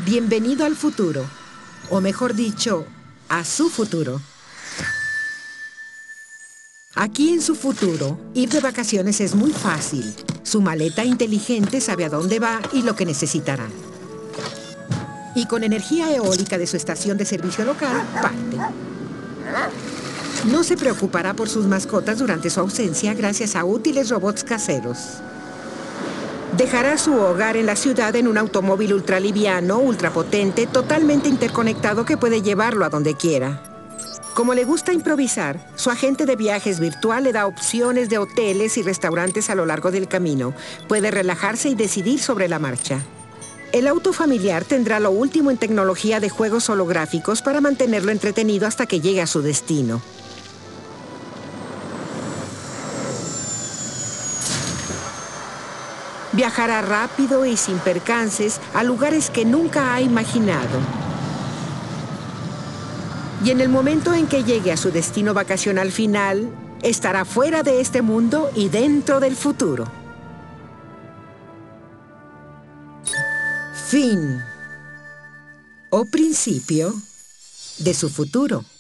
Bienvenido al futuro, o mejor dicho, a su futuro. Aquí en su futuro, ir de vacaciones es muy fácil. Su maleta inteligente sabe a dónde va y lo que necesitará. Y con energía eólica de su estación de servicio local, parte. No se preocupará por sus mascotas durante su ausencia gracias a útiles robots caseros. Dejará su hogar en la ciudad en un automóvil ultraliviano, ultrapotente, totalmente interconectado que puede llevarlo a donde quiera. Como le gusta improvisar, su agente de viajes virtual le da opciones de hoteles y restaurantes a lo largo del camino. Puede relajarse y decidir sobre la marcha. El auto familiar tendrá lo último en tecnología de juegos holográficos para mantenerlo entretenido hasta que llegue a su destino. Viajará rápido y sin percances a lugares que nunca ha imaginado. Y en el momento en que llegue a su destino vacacional final, estará fuera de este mundo y dentro del futuro. Fin o principio de su futuro.